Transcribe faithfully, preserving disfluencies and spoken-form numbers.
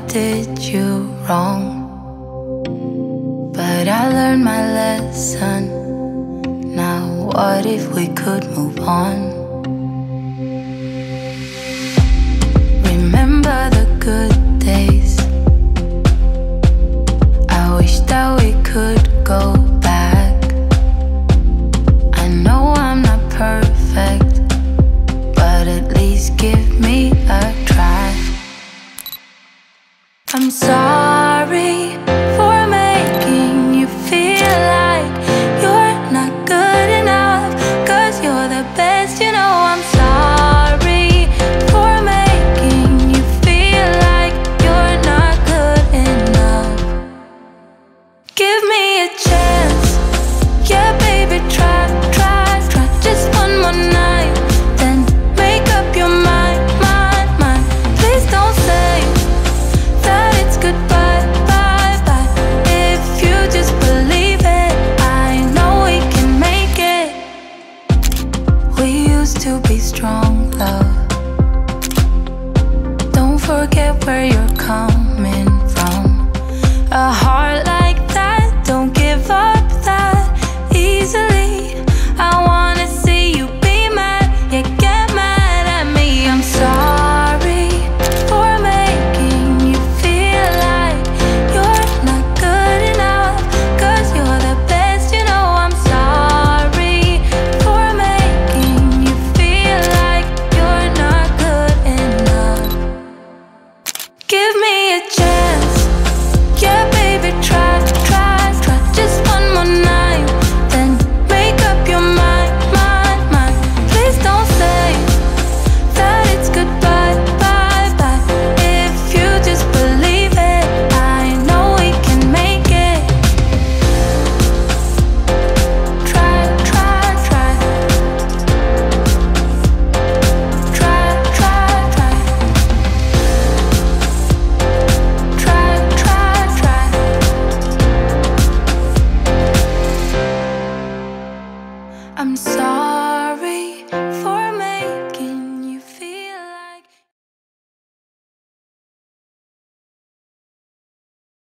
did you wrong, but I learned my lesson. Now what if we could move on? Remember the good days. I wish that we could go back. I know I'm not perfect, but at least give me a try. I'm sorry for making you feel like you're not good enough, 'cause you're the best, you know. I'm sorry for making you feel like you're not good enough. Give me a chance, yeah baby, try, try, try. Just one more night, then make up your mind, mind, mind. Please don't say that it's goodbye, bye, bye. If you just believe it, I know we can make it. We used to be strong, love. Don't forget where you're coming from. A heart like